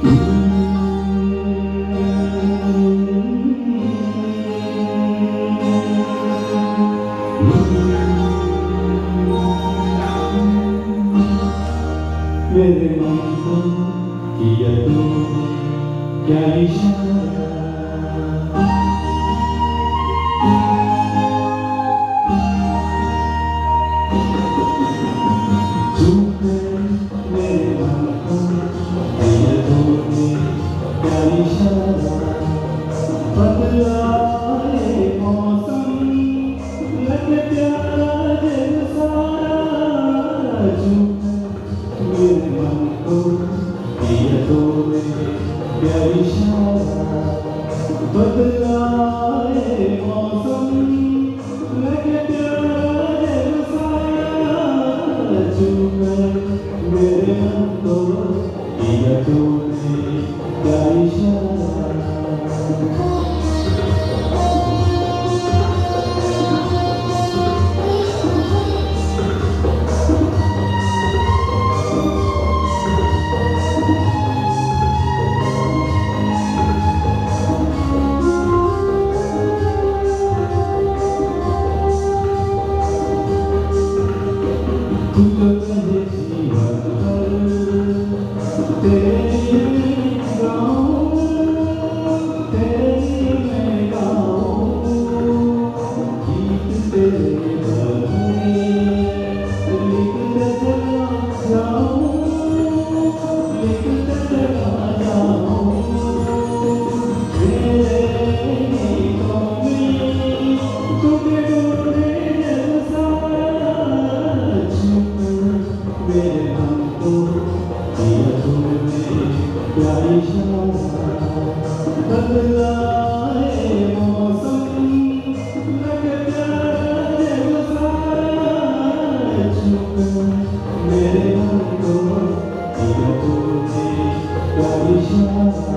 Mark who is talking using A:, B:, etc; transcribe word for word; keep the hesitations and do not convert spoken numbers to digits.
A: मेरे मन को किया तूने क्या इशारा, तूने मेरे मन को किया तूने क्या इशारा, बदलाए मौसम लगे प्यारा दिल सारा, मेरे मन को किया तूने क्या इशारा, बदलाए मौसम लगे प्यारा दिल सारा, मेरे मन को किया तूने क्या इशारा। तू तो कहे जीवन भर तेरी गाऊं, तेरी मैं गाऊं, गीत तेरे बने लिखते चला जाऊं, लिखते चला जाऊं, तेरे गीतों में तुझे ढूंढे मेरे मन को किया तूने क्या इशारा, बदलाए मौसम लगे प्यारा दिल सारा, मेरे मन को किया तूने क्या इशारा।